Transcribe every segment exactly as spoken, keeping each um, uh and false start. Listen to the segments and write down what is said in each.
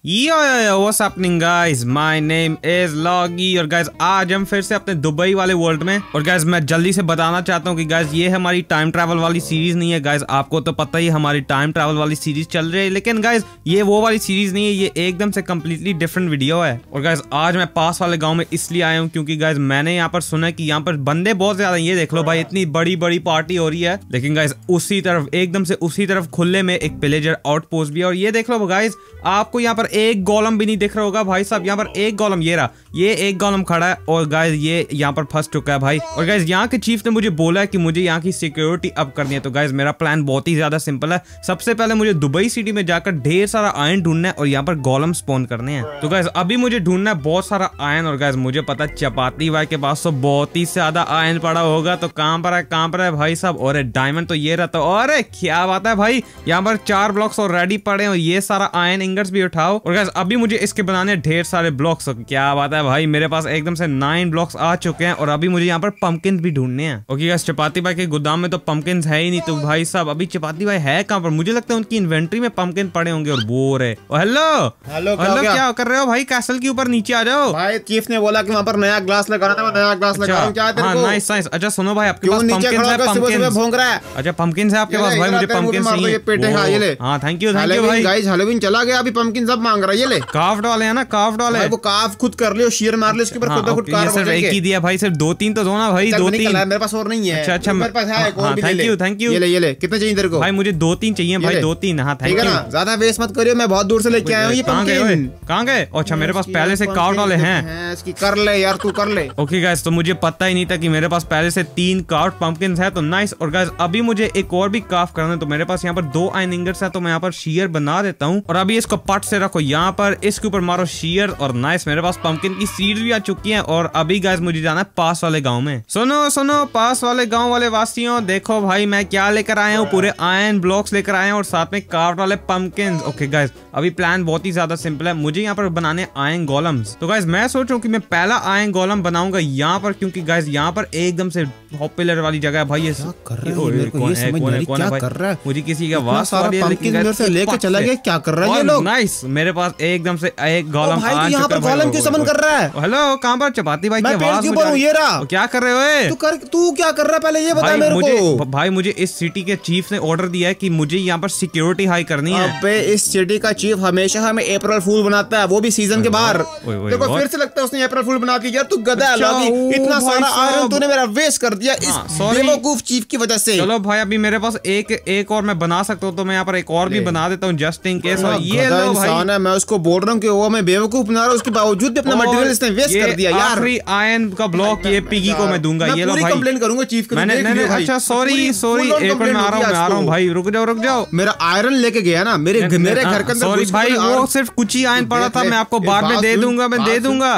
Yo yo yo what's happening guys, my name is Loggy और guys आज हम फिर से अपने दुबई वाले वर्ल्ड में। और गाइस मैं जल्दी से बताना चाहता हूँ कि गाइस ये हमारी टाइम ट्रैवल वाली सीरीज नहीं है। गाइस आपको तो पता ही हमारी टाइम ट्रैवल वाली सीरीज चल रही है, लेकिन गाइस ये वो वाली सीरीज नहीं है, ये एकदम से कम्प्लीटली डिफरेंट वीडियो है। और गाइस आज मैं पास वाले गाँव में इसलिए आया हूँ क्योंकि गाइस मैंने यहाँ पर सुना कि यहाँ पर बंदे बहुत ज्यादा। ये देख लो भाई, इतनी बड़ी बड़ी पार्टी हो रही है, लेकिन गाइस उसी तरफ एकदम से उसी तरफ खुले में एक पिलेजर आउटपोस्ट भी है। और ये देख लो गाइस, आपको यहाँ पर एक गोलम भी नहीं दिख रहा होगा भाई साहब। यहाँ पर एक गोलम, ये रहा, ये एक गोलम खड़ा है और गाइस ये यहाँ पर फंस चुका है भाई। और गाइस यहाँ के चीफ ने मुझे बोला है कि मुझे यहाँ की सिक्योरिटी अप करनी है। तो गाइस मेरा प्लान बहुत ही ज्यादा सिंपल है। सबसे पहले मुझे दुबई सिटी में जाकर ढेर सारा आयरन ढूंढना है और यहाँ पर गोलम स्पॉन करने हैं। तो गाइस अभी मुझे ढूंढना है बहुत सारा आयरन। और गाइस मुझे पता चपाती भाई के पास तो बहुत ही ज्यादा आयरन पड़ा होगा। तो कहाँ पर है, कहाँ पर है भाई साहब? और डायमंड तो ये रहता है। और क्या बात है भाई, यहाँ पर चार ब्लॉक्स और रेडी पड़े हैं और ये सारा आयरन इंगट्स भी उठाओ। और गाइस अभी मुझे इसके बनाने ढेर सारे ब्लॉक्स। क्या बात है भाई, मेरे पास एकदम से नाइन ब्लॉक्स आ चुके हैं और अभी मुझे यहाँ पर पंपकिन भी ढूंढने हैं। ओके गाइस चपाती भाई के गोदाम में तो पंपकिन है ही नहीं। तो भाई साहब अभी चपाती भाई है कहाँ पर? मुझे लगता है उनकी इन्वेंट्री में पंपकिन पड़े होंगे और बोर है। हेलो हेलो हेलो, क्या कर रहे हो भाई? कैसल के ऊपर नीचे आ जाओ भाई। चीफ ने बोला कि वहाँ पर नया ग्लास लगाना था, नया ग्लास लगा रहा हूं। क्या तेरे को? Nice nice. अच्छा सुनो भाई, आपके पास पंपकिन है? पंपकिन भोंग रहा है। अच्छा पंपकिन है आपके पास भाई? मुझे पंपकिन चाहिए। पेटे खा ये ले। हां थैंक यू थैंक यू भाई। गाइस हैलोवीन चला गया, अभी पंपकिन सब मांग रहा है। ये ले काफ्ड वाले हैं ना, काफ्ड वाले। वो काफ खुद कर लियो, शेयर मार ले इसके ऊपर, खुद खुद कार। सिर्फ एक ही दिया भाई, सिर्फ दो तीन तो दो ना भाई, दो तीन मेरे पास और नहीं है। अच्छा अच्छा मेरे पास है एक और भी। Thank you thank you. ये ले ये ले, कितने चाहिए तेरे को? भाई मुझे दो तीन चाहिए भाई, दो तीन। हां थैंक यू। ज्यादा वेस्ट मत करियो, मैं बहुत दूर से लेके आया हूं ये पंपकिन। कहां गए? अच्छा मेरे पास पहले से काफ्ड वाले हैं। इसकी कर ले यार, तू कर ले। ओके गाइस, तो मुझे पता ही नहीं था कि मेरे पास पहले से तीन काफ्ड पंपकिन है, तो नाइस। और गाइस अभी मुझे एक और भी काफ करना है, तो मेरे पास यहाँ पर दो आयरन इंगट्स है, तो मैं यहाँ पर शीयर बना देता हूँ। और अभी इसको पट से रखो यहाँ पर, इसके ऊपर मारो शीयर और नाइस, मेरे पास पंपकिन की सीड भी आ चुकी है। और अभी गाइस मुझे जाना है पास वाले गाँव में। सुनो सुनो पास वाले गाँव वाले वासियों, देखो भाई मैं क्या लेकर आया हूँ। पूरे आयरन ब्लॉक्स लेकर आए हैं और साथ में काफ्ड वाले पंपकिन। ओके गाइस अभी प्लान बहुत ही ज्यादा सिंपल है, मुझे यहाँ पर बनाने आयरन गोलम्स। तो गाइस मैं सोच रहा हूँ कि मैं पहला आयरन गोलम बनाऊंगा यहाँ पर, क्योंकि गाइस यहाँ पर एकदम से पॉपुलर वाली जगह है भाई। ये क्या कर रहा है? कौन है कौन है क्या कर रहा है? मुझे किसी का वास आ रही है, लेकिन घर से लेके चला गया। क्या कर रहा है ये लोग? नाइस, मेरे पास एकदम से एक गोलम आ चुका है। यहाँ पर गोलम क्यों समन कर रहा है? हेलो कहाँ पर? चपाती भाई की आवाज क्यों पर हूं? ये रहा। क्या कर रहे हो? तू कर तू क्या कर रहा है पहले ये बता मेरे को। भाई मुझे इस सिटी के चीफ ने ऑर्डर दिया है कि मुझे यहाँ पर सिक्योरिटी हाई करनी है। अबे इस सिटी का चीफ हमेशा हमें अप्रैल फूल बनाता है, वो भी सीजन के बाहर। देखो फिर से लगता है उसने अप्रैल फूल बना दिया। यार तू गधा है लॉगी, इतना सारा आयरन तूने मेरा वेस्ट कर दिया इस बेवकूफ चीफ की वजह से। चलो भाई अभी मेरे पास एक एक और मैं बना सकता हूँ, तो मैं यहाँ पर एक और भी बना देता हूँ जस्ट इन केस। ये लो भाई, मैं उसको बोल रहा हूँ कि वो मैं बेवकूफ बना रहा हूँ, उसके बावजूद भी अपना मटेरियल इसने वेस्ट कर दिया यार। आखिरी आयरन का ब्लॉक ये पिगी को मैं दूंगा। ये लो भाई, कंप्लेन करूंगा चीफ को। अच्छा सॉरी सॉरी, एक मिनट में आ रहा हूँ मैं आ रहा हूँ भाई, रुक जाओ रुक जाओ। मेरा आयरन लेके गया ना मेरे मेरे घर के अंदर। सॉरी भाई, वो सिर्फ कुछ ही आयरन पड़ा था, मैं आपको बाद में दे दूंगा, मैं दे दूंगा।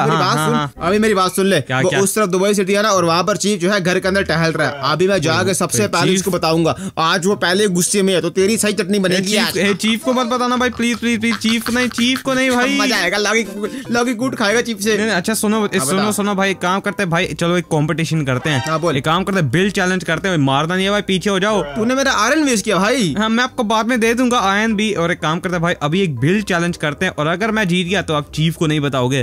अभी मेरी बात सुन ले, वो उस तरफ दुबई सिटी है ना, और वहाँ पर चीफ जो है घर के अंदर टहल रहा है। अभी मैं जाके सबसे पहले उसको बताऊंगा। आज वो पहले गुस्से में है तो तेरी सही चटनी बनेगी। चीफ को मत बताना भाई प्लीज प्लीज प्लीज। चीफ नहीं, चीफ को नहीं भाई, मजा आएगा। लॉगी लॉगी कूट खाएगा चीफ से। अच्छा सुनो सुनो सुनो भाई, एक काम करते हैं भाई, चलो एक कंपटीशन करते हैं। एक काम करते हैं, बिल्ड चैलेंज करते हैं। मारना नहीं है भाई, पीछे हो जाओ। तूने मेरा आयरन वेस्ट किया भाई। हाँ मैं आपको बाद में दे दूंगा आयरन भी। और एक काम करते हैं भाई, अभी एक बिल्ड चैलेंज करते हैं, और अगर मैं जीत गया तो आप चीफ को नहीं बताओगे।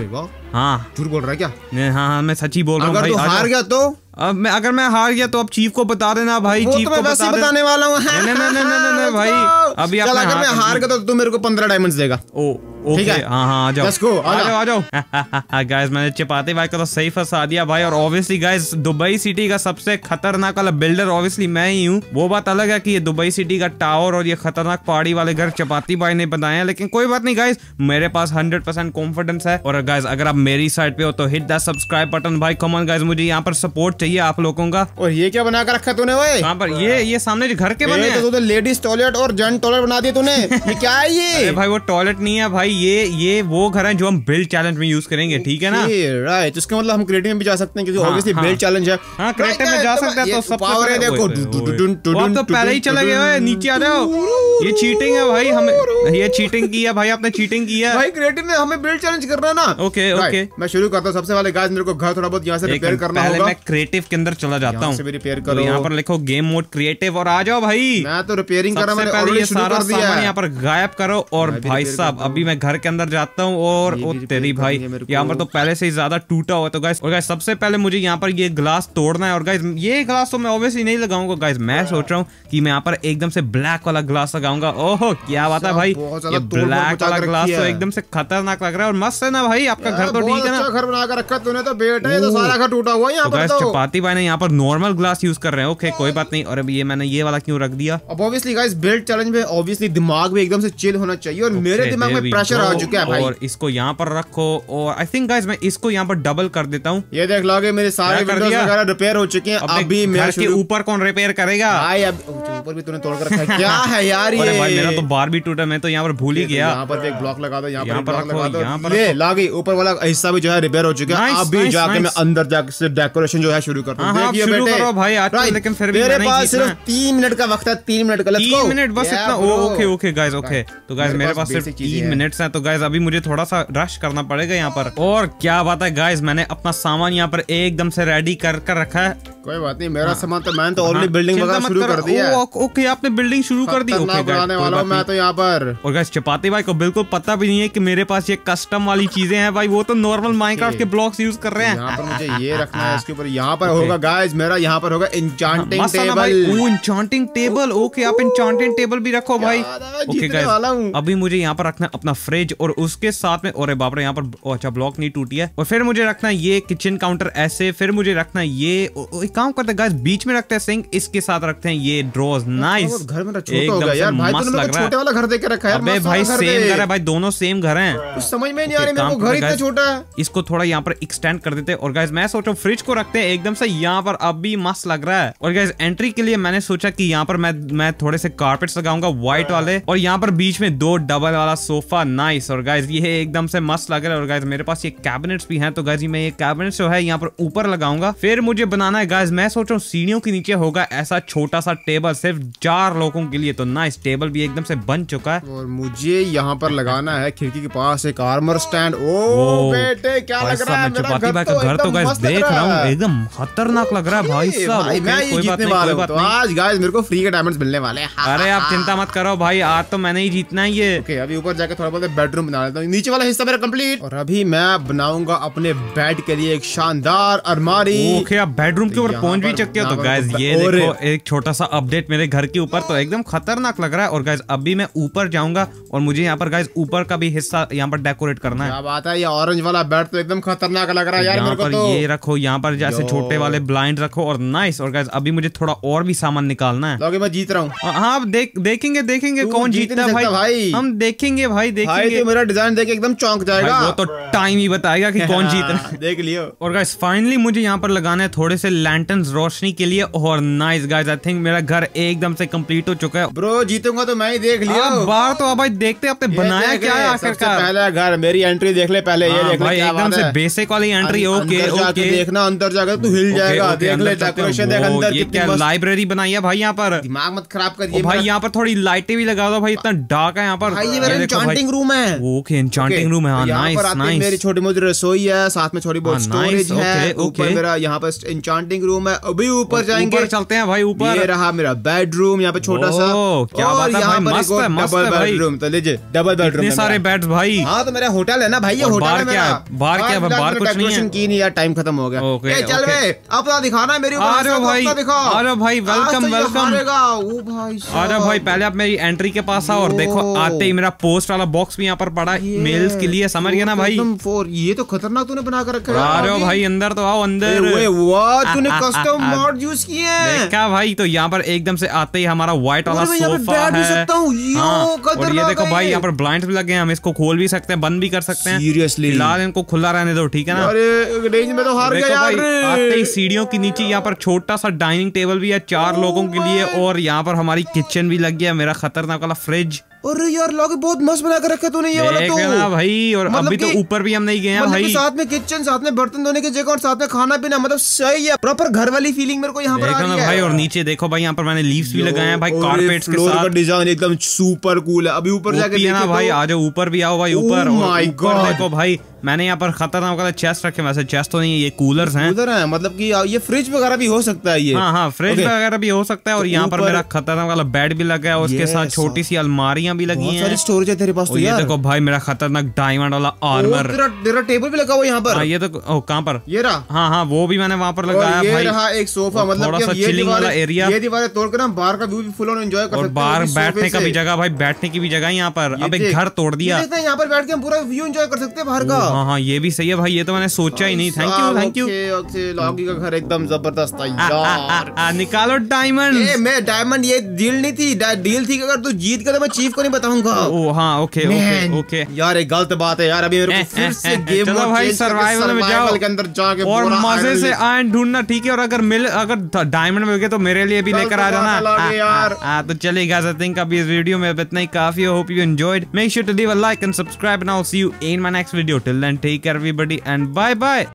हाँ झूठ बोल रहा है क्या? हाँ हाँ मैं सच्ची बोल रहा हूँ भाई। अगर तू हार गया तो? अब मैं अगर मैं हार गया तो आप चीफ को बता देना भाई। वो चीफ तो मैं को बता बताने वाला हूँ। नहीं नहीं नहीं भाई, अभी अगर मैं हार गया तो तू मेरे को पंद्रह डायमंड्स देगा। ओ ओके हाँ हाँ आ जाओ आ जाओ आ जाओ। गाइस मैंने चपाती भाई को तो सही फंसा दिया भाई। और ऑब्वियसली गाइस दुबई सिटी का सबसे खतरनाक वाला बिल्डर ऑब्वियसली मैं ही हूँ। वो बात अलग है कि ये दुबई सिटी का टावर और ये खतरनाक पहाड़ी वाले घर चपाती भाई ने बनाए हैं, लेकिन कोई बात नहीं गाइस, मेरे पास हंड्रेड परसेंट कॉन्फिडेंस है। और गाइस अगर आप मेरी साइड पे हो तो हिट द सब्सक्राइब बटन भाई। कम ऑन गाइस, मुझे यहाँ पर सपोर्ट चाहिए आप लोगों का। और ये क्या बना कर रखा तूने? कहाँ पर? ये ये सामने जो घर के बने हैं, तो लेडीज टॉयलेट और जेंट टॉयलेट बना दिया तूने। ये क्या है ये? भाई वो टॉयलेट नहीं है भाई, ये ये वो घर है जो हम बिल्ड चैलेंज में यूज करेंगे, ठीक है ना? राइट, इसका मतलब हम क्रिएटिव में भी जा सकते हैं क्योंकि ऑब्वियसली बिल्ड चैलेंज है। हाँ क्रिएटिव में जा सकते हैं। तो सब पावर है देखो। आप तो पहले ही चले गए, नीचे आ जाओ। ये चीटिंग है भाई, हमें ये चीटिंग की है भाई, आपने चीटिंग की है भाई। क्रिएटिव में हमें बिल्ड चैलेंज करना है ना। ओके ओके मैं शुरू करता हूँ। सबसे पहले गाइस मेरे को घर थोड़ा बहुत यहाँ से रिपेयर करना होगा। मैं क्रिएटिव के अंदर चला जाता हूँ। रिपेयर करो, यहाँ पर लिखो गेम मोड क्रिएटिव और आ जाओ भाई। मैं तो रिपेयरिंग कर रहा हूं। सबसे पहले ये सारा सामान यहाँ पर गायब करो। और भाई साहब अभी मैं घर के अंदर जाता हूँ और वो तेरी भाई यहाँ पर तो पहले से ही ज्यादा टूटा हुआ। तो गाइस और गाइस सबसे पहले मुझे यहाँ पर ये ग्लास तोड़ना है और गाइस ये ग्लास तो मैं ऑब्वियसली नहीं लगाऊंगा गाइस। मैं सोच रहा हूँ कि मैं यहाँ पर एकदम से ब्लैक वाला ग्लास लगाऊंगा। ओहो क्या बात है भाई, ये ब्लैक वाला ग्लास तो एकदम से खतरनाक लग रहा है और मस्त है ना भाई। आपका घर तो ठीक है ना? घर बना कर रखा तूने तो बेटा, ये तो सारा घर टूटा हुआ है यहाँ पर। चपाती भाई ने यहाँ पर नॉर्मल ग्लास यूज कर रहे हैं। ओके कोई बात नहीं। और अब ये मैंने ये वाला क्यों रख दिया? अब ऑब्वियसली गाइस बिल्ड चैलेंज में ऑब्वियसली दिमाग भी एकदम से चिल होना चाहिए और मेरे दिमाग में प्रेशर आ चुका है भाई। और इसको यहाँ पर रखो और आई थिंक गाइस मैं इसको यहाँ पर डबल कर देता हूँ। ये देख लोगे मेरे सारे विंडोज वगैरह रिपेयर हो चुके हैं। अभी घर के ऊपर कौन रिपेयर करेगा भाई? अब ऊपर भी तूने तोड़ कर रखा है, क्या है यार ये? भाई मेरा तो बार भी टूटा, मैं तो यहाँ पर भूल ही गया। यहाँ पर एक ब्लॉक लगा दो, यहाँ पर लगा दो, यहाँ पर ये लागे ऊपर वाला हिस्सा भी जो है रिपेयर हो चुका है। अभी जाके मैं अंदर जाके डेकोरेशन जो है शुरू करता हूँ। देखिए बेटे भाई आज लेकिन फिर भी मेरे पास सिर्फ तीन मिनट का वक्त है, तीन मिनट का। तीन मिनट बस इतना? Okay okay guys okay. तो गाइस मेरे पास सिर्फ तीन मिनट्स हैं तो गाइस अभी मुझे थोड़ा सा रश करना पड़ेगा यहाँ पर। और क्या बात है गाइस, मैंने अपना सामान यहाँ पर एकदम से रेडी कर कर रखा है। कोई बात नहीं, मेरा सामान तो मैंने तो ऑलरेडी बिल्डिंग वगैरह शुरू कर दिया है। ओके आपने बिल्डिंग शुरू कर दी? ओके बनाने वाला हूं मैं तो यहाँ पर। और गाइस चपाती भाई को बिल्कुल पता भी नहीं है कि मेरे पास ये कस्टम वाली चीजें हैं भाई। वो तो नॉर्मल माइनक्राफ्ट के ब्लॉक्स यूज कर रहे हैं। यहाँ पर मुझे ये रखना है, इसके ऊपर यहाँ पर होगा गाइस मेरा, यहाँ पर होगा enchanting table. Enchanting table, okay आप एन्चांटिंग टेबल भी रखो भाई। ओके गाइस अभी मुझे यहाँ पर रखना अपना फ्रिज और उसके साथ में, और बाप रे यहाँ पर अच्छा ब्लॉक नहीं टूटी है। और फिर मुझे रखना ये किचन काउंटर ऐसे, फिर मुझे रखना ये एक काम करते हैं गाइस बीच में रखते हैं सिंक, इसके साथ रखते हैं ये ड्रॉज। नाइस, घर मेरा छोटा हो गया यार भाई, तूने मेरे को छोटे वाला घर देख के रखा है। अबे भाई सेम घर है भाई, दोनों सेम घर हैं। कुछ समझ में नहीं आ रही मेरे को, घर इतना छोटा है। इसको थोड़ा यहाँ पर एक्सटेंड कर देते हैं और गाइस मैं सोचा फ्रिज को रखते हैं एकदम से यहाँ पर, अभी मस्त लग रहा है। और गाइस एंट्री के लिए मैंने सोचा कि यहाँ पर मैं मैं थोड़े से कारपेट्स लगाऊंगा व्हाइट वाले और यहाँ पर बीच में दो डबल वाला सोफा। नाइस। और गाइस ये एकदम से मस्त लग रहा है। और गाइस मेरे पास ये कैबिनेट्स भी हैं तो गाइस मैं ये कैबिनेट्स जो है यहाँ पर ऊपर लगाऊंगा। फिर मुझे बनाना है गाइस, मैं सोच रहा हूँ सीढ़ियों के नीचे होगा ऐसा छोटा सा टेबल सिर्फ चार लोगों के लिए। तो नाइस, टेबल भी एकदम से बन चुका है। और मुझे यहाँ पर लगाना है खिड़की के पास एक आर्मर स्टैंड। ओ बेटे क्या लग रहा है, मेरा घर तो घर तो गाइस देख रहा हूँ एकदम खतरनाक लग रहा है भाई साहब। मैं ये जीतने वाला हूं, तो आज गाइस मेरे को फ्री के डायमंड्स मिलने वाले हैं। अरे आप चिंता मत करो भाई, आज तो मैंने ही जीतना है ये। ओके अभी ऊपर जाकर थोड़ा बहुत बेडरूम बना लेता हूँ, नीचे वाला हिस्सा मेरा कंप्लीट। और अभी मैं बनाऊंगा अपने बेड के लिए एक शानदार अलमारी। ओके आप बेडरूम के ऊपर पहुंच भी चुके हो। तो गाइस ये देखो एक छोटा सा अपडेट मेरे घर के ऊपर, तो एकदम खतरनाक लग रहा है। और गाइस अभी मैं ऊपर जाऊंगा और मुझे यहाँ पर गाइस ऊपर का भी हिस्सा यहाँ पर डेकोरेट करना है। क्या बात है, ये ऑरेंज वाला बेड तो एकदम खतरनाक लग रहा है यार मेरे को। तो ये रखो यहाँ पर जैसे छोटे वाले ब्लाइंड रखो और नाइस। और गाइस अभी मुझे थोड़ा और भी सामान निकालना है। लोगे मैं जीत रहा हूँ। हाँ देख देखेंगे देखेंगे कौन जीतता है भाई, भाई हम देखेंगे भाई देखेंगे। तो मेरा डिजाइन देख एकदम चौंक जाएगा। वो तो टाइम ही बताएगा कि कौन जीत रहा है। देख लियो। और गाइस फाइनली मुझे यहाँ पर लगाना है थोड़े से लैंटर्न्स रोशनी के लिए। और नाइस गाइस आई थिंक मेरा घर एकदम से कंप्लीट हो चुका है। ब्रो जीतूंगा तो मैं ही देख लियो। बाहर तो अब भाई देखते आपने बनाया क्या है आखिरकार। पहला घर मेरी एंट्री देख ले पहले, ये देख भाई एकदम से बेसिक वाली एंट्री। ओके ओके देखना अंदर जाकर तू हिल जाएगा। देख ले डेकोरेशन देख अंदर ये क्या लाइब्रेरी बनाई है भाई यहाँ पर। दिमाग मत खराब करिए भाई, यहाँ पर थोड़ी लाइटें भी लगा दो भाई, इतना डार्क है यहाँ पर। भाई ये मेरा एन्चांटिंग रूम है। ओके एन्चांटिंग रूम है। हां नाइस नाइस। मेरी छोटी मोटी रसोई है, साथ में थोड़ी बहुत स्टोरेज है। ऊपर मेरा यहाँ पर एन्चांटिंग रूम है। अभी ऊपर जाएंगे, ऊपर चलते हैं भाई ऊपर। ये रहा मेरा बेडरूम यहाँ पे छोटा सा। क्या बात है भाई, मस्त है मस्त है भाई। बेडरूम तो लीजिए डबल बेडरूम, इतने सारे बेड्स भाई। हाँ तो मेरा होटल है ना भाई, ये होटल है मेरा। बाहर क्या है, बाहर कुछ नहीं है की नहीं यार, टाइम खत्म हो गया। चल बे अपना दिखाना है मेरे ऊपर। अरे भाई अरे भाई वेलकम वेलकम। ओ भाई अरे भाई पहले आप मेरी एंट्री के पास आओ और देखो आते ही मेरा पोस्ट वाला बॉक्स भी यहाँ पर पड़ा है मेल्स के लिए, समझ गया ना भाई। ये तो खतरनाक तूने बना कर रखा है। अरे भाई अंदर तो आओ अंदर। वाह तूने कस्टम मॉड यूज किए हैं। देखा भाई, तो यहाँ पर एकदम से आते ही हमारा व्हाइट वाला सोफा है। और ये देखो भाई यहाँ पर ब्लाइंड्स भी लगे हैं, हम इसको खोल भी सकते हैं बंद भी कर सकते हैं। सीरियसली फिलहाल इनको खुला रहने दो, ठीक है ना। अरे रेंज में तो हार गया यार। आते ही सीढ़ियों के नीचे यहाँ पर छोटा सा डाइनिंग टेबल भी है चार लोगों के लिए। और यहाँ पर हमारी किचन भी लग गया, मेरा खतरनाक वाला फ्रिज। अरे यार लोग बहुत मस्त बना कर रखा तूने ये वाला तो। ना भाई और मतलब अभी तो ऊपर भी हम नहीं गए हैं भाई। साथ में किचन, साथ में बर्तन धोने की जगह और साथ में खाना पीना, मतलब सही है, प्रॉपर घर वाली फीलिंग मेरे को यहाँ पर आ रही है भाई। और नीचे देखो भाई यहाँ पर मैंने लीव्स भी लगाए हैं भाई कारपेट्स के साथ। डिजाइन एकदम सुपर कूल है। अभी ऊपर जाके देखो भाई, आ जाओ ऊपर भी आओ भाई ऊपर। माय गॉड देखो भाई मैंने यहाँ पर खतरनाक वाला चेस्ट रखे, वैसे चेस्ट तो नहीं है, ये कूलर्स हैं। कूलर है, मतलब कि ये फ्रिज वगैरह भी हो सकता है ये। हाँ हाँ फ्रिज वगैरह भी हो सकता है। और यहाँ पर मेरा खतरनाक वाला बेड भी लगा है, उसके साथ छोटी सी अलमारियां भी लगी हैं। सारी स्टोरेज है तेरे पास तो यार। ये देखो भाई मेरा खतरनाक डायमंड वाला आर्मर। तेरा टेबल भी लगा हुआ यहाँ पर। ये तो कहाँ पर? ये रहा। हाँ हाँ वो भी मैंने वहाँ पर लगाया भाई। ये रहा एक सोफा, मतलब थोड़ा सा चिलिंग वाला एरिया। ये दीवारें तोड़कर हम बाहर का व्यू भी फुल ऑन एंजॉय कर सकते हैं। और बाहर बैठने का भी जगह भाई, बैठने की भी जगह यहाँ पर। अब एक घर तोड़ दिया, यहाँ पर बैठ के हम पूरा व्यू एंजॉय कर सकते हैं बाहर का। हाँ हाँ ये भी सही है भाई, ये तो मैंने सोचा ही नहीं। Thank you thank you. Loggy का घर एकदम जबरदस्त है यार। निकालो डायमंड। मैं डायमंड, ये डील नहीं थी, डील थी अगर तू जीत कर तो मैं चीफ को नहीं बताऊंगा। ओ हाँ ओके ओके ओके यार एक गलत बात है यार। अभी मेरे को फिर से गेम चलो भाई सर्वाइवल में जाओ के अंदर जाके और मजे से आयरन ढूंढना, ठीक है। और अगर मिल अगर डायमंड मिल गए तो मेरे लिए भी लेकर आ जाना यार। तो चलिए गाइस, आई थिंक अभी इस वीडियो में इतना ही काफी है। Hope you enjoyed. Make sure to leave a like and subscribe, and I'll see you in my next video. Till then, take care everybody and bye bye.